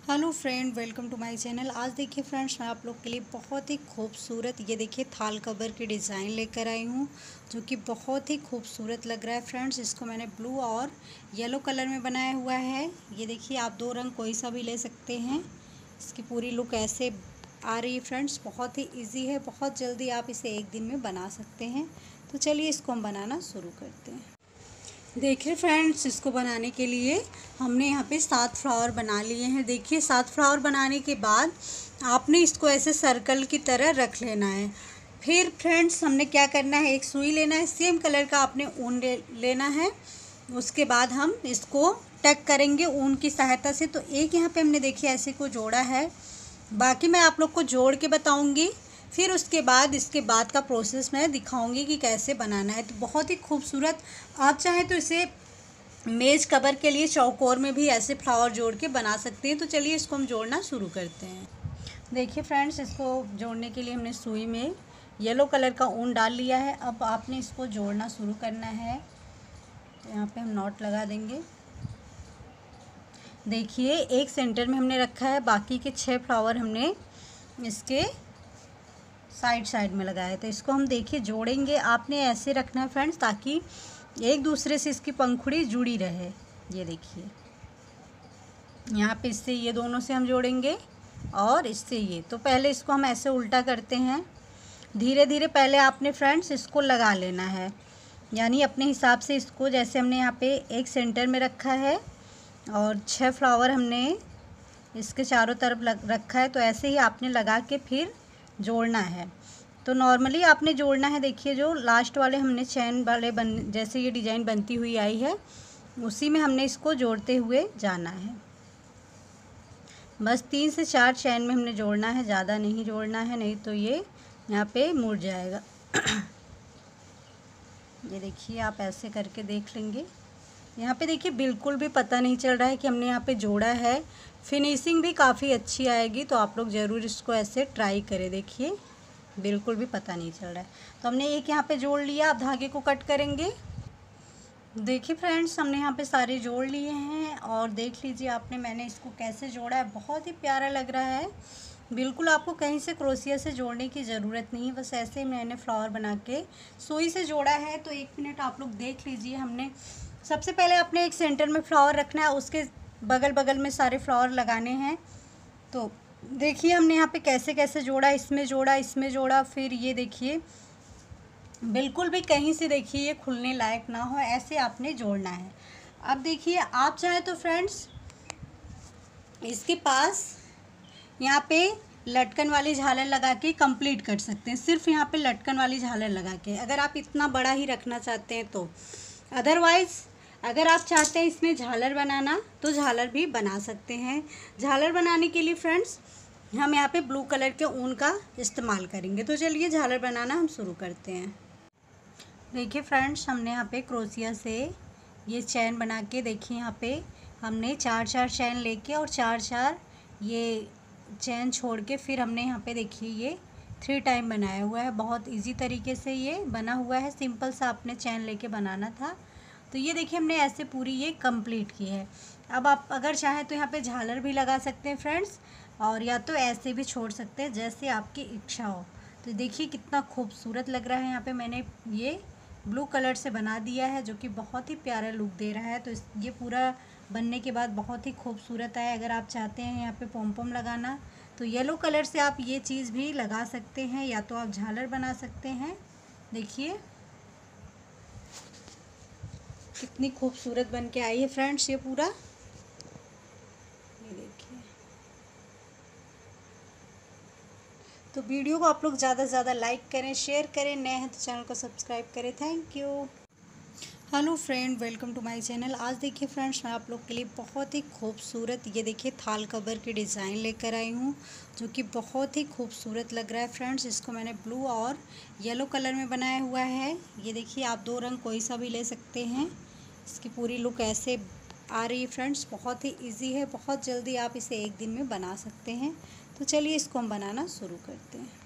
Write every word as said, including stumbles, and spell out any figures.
Hello friend, welcome to my channel. आज देखिए friends, मैं आप लोग के लिए बहुत ही खूबसूरत ये देखिए थाल कवर की डिज़ाइन लेकर आई हूँ, जो कि बहुत ही खूबसूरत लग रहा है फ्रेंड्स। इसको मैंने ब्लू और येलो कलर में बनाया हुआ है। ये देखिए, आप दो रंग कोई सा भी ले सकते हैं। इसकी पूरी लुक ऐसे आ रही है फ्रेंड्स। बहुत ही ईजी है, बहुत जल्दी आप इसे एक दिन में बना सकते हैं। तो चलिए इसको हम बनाना शुरू करते हैं। देखिए फ्रेंड्स, इसको बनाने के लिए हमने यहाँ पे सात फ्लावर बना लिए हैं। देखिए, सात फ्लावर बनाने के बाद आपने इसको ऐसे सर्कल की तरह रख लेना है। फिर फ्रेंड्स, हमने क्या करना है, एक सुई लेना है, सेम कलर का आपने ऊन ले लेना है। उसके बाद हम इसको टक करेंगे ऊन की सहायता से। तो एक यहाँ पे हमने देखिए ऐसे को जोड़ा है, बाकी मैं आप लोग को जोड़ के बताऊँगी। फिर उसके बाद इसके बाद का प्रोसेस मैं दिखाऊंगी कि कैसे बनाना है। तो बहुत ही खूबसूरत, आप चाहें तो इसे मेज कवर के लिए चौकोर में भी ऐसे फ्लावर जोड़ के बना सकते हैं। तो चलिए इसको हम जोड़ना शुरू करते हैं। देखिए फ्रेंड्स, इसको जोड़ने के लिए हमने सुई में येलो कलर का ऊन डाल लिया है। अब आपने इसको जोड़ना शुरू करना है। तो यहाँ पे हम नॉट लगा देंगे। देखिए, एक सेंटर में हमने रखा है, बाकी के छः फ्लावर हमने इसके साइड साइड में लगाया है। तो इसको हम देखिए जोड़ेंगे। आपने ऐसे रखना है फ्रेंड्स, ताकि एक दूसरे से इसकी पंखुड़ी जुड़ी रहे। ये देखिए, यहाँ पे इससे ये दोनों से हम जोड़ेंगे और इससे ये। तो पहले इसको हम ऐसे उल्टा करते हैं। धीरे धीरे पहले आपने फ्रेंड्स इसको लगा लेना है, यानी अपने हिसाब से इसको, जैसे हमने यहाँ पे एक सेंटर में रखा है और छः फ्लावर हमने इसके चारों तरफ लग रखा है। तो ऐसे ही आपने लगा के फिर जोड़ना है। तो नॉर्मली आपने जोड़ना है। देखिए, जो लास्ट वाले हमने चैन वाले बन जैसे ये डिज़ाइन बनती हुई आई है, उसी में हमने इसको जोड़ते हुए जाना है। बस तीन से चार चैन में हमने जोड़ना है, ज़्यादा नहीं जोड़ना है, नहीं तो ये यहाँ पे मुड़ जाएगा। ये देखिए, आप ऐसे करके देख लेंगे। यहाँ पे देखिए, बिल्कुल भी पता नहीं चल रहा है कि हमने यहाँ पे जोड़ा है। फिनिशिंग भी काफ़ी अच्छी आएगी। तो आप लोग ज़रूर इसको ऐसे ट्राई करें। देखिए, बिल्कुल भी पता नहीं चल रहा है। तो हमने एक यहाँ पे जोड़ लिया। अब धागे को कट करेंगे। देखिए फ्रेंड्स, हमने यहाँ पे सारे जोड़ लिए हैं और देख लीजिए आपने मैंने इसको कैसे जोड़ा है। बहुत ही प्यारा लग रहा है। बिल्कुल आपको कहीं से क्रोशिया से जोड़ने की ज़रूरत नहीं है, बस ऐसे मैंने फ्लावर बना के सुई से जोड़ा है। तो एक मिनट आप लोग देख लीजिए। हमने सबसे पहले अपने एक सेंटर में फ्लावर रखना है, उसके बगल बगल में सारे फ्लावर लगाने हैं। तो देखिए, हमने यहाँ पे कैसे कैसे जोड़ा, इसमें जोड़ा, इसमें जोड़ा, फिर ये देखिए, बिल्कुल भी कहीं से देखिए ये खुलने लायक ना हो, ऐसे आपने जोड़ना है। अब देखिए, आप चाहे तो फ्रेंड्स इसके पास यहाँ पे लटकन वाली झालर लगा के कंप्लीट कर सकते हैं। सिर्फ यहाँ पे लटकन वाली झालर लगा के, अगर आप इतना बड़ा ही रखना चाहते हैं तो। अदरवाइज़ अगर आप चाहते हैं इसमें झालर बनाना, तो झालर भी बना सकते हैं। झालर बनाने के लिए फ्रेंड्स हम यहाँ पे ब्लू कलर के ऊन का इस्तेमाल करेंगे। तो चलिए झालर बनाना हम शुरू करते हैं। देखिए फ्रेंड्स, हमने यहाँ पे क्रोशिया से ये चैन बना के, देखिए यहाँ पे हमने चार चार चैन लेके और चार चार ये चैन छोड़ के फिर हमने यहाँ पे देखिए ये थ्री टाइम बनाया हुआ है। बहुत इजी तरीके से ये बना हुआ है। सिंपल सा आपने चैन लेके बनाना था। तो ये देखिए, हमने ऐसे पूरी ये कंप्लीट की है। अब आप अगर चाहें तो यहाँ पे झालर भी लगा सकते हैं फ्रेंड्स, और या तो ऐसे भी छोड़ सकते हैं, जैसे आपकी इच्छा हो। तो देखिए कितना खूबसूरत लग रहा है। यहाँ पे मैंने ये ब्लू कलर से बना दिया है, जो कि बहुत ही प्यारा लुक दे रहा है। तो इस ये पूरा बनने के बाद बहुत ही खूबसूरत आया। अगर आप चाहते हैं यहाँ पे पॉम पॉम लगाना, तो येलो कलर से आप ये चीज़ भी लगा सकते हैं, या तो आप झालर बना सकते हैं। देखिए कितनी खूबसूरत बन के आई है फ्रेंड्स ये पूरा। ये देखिए। तो वीडियो को आप लोग ज़्यादा से ज़्यादा लाइक करें, शेयर करें। नए हैं तो चैनल को सब्सक्राइब करें। Thank you. Hello friend, welcome to my channel. आज देखिए फ्रेंड्स, मैं आप लोग के लिए बहुत ही खूबसूरत ये देखिए थाल कवर की डिज़ाइन लेकर आई हूँ, जो कि बहुत ही खूबसूरत लग रहा है फ्रेंड्स। इसको मैंने ब्लू और येलो कलर में बनाया हुआ है। ये देखिए, आप दो रंग कोई सा भी ले सकते हैं। इसकी पूरी लुक ऐसे आ रही है फ्रेंड्स। बहुत ही ईजी है, बहुत जल्दी आप इसे एक दिन में बना सकते हैं। तो चलिए इसको हम बनाना शुरू करते हैं।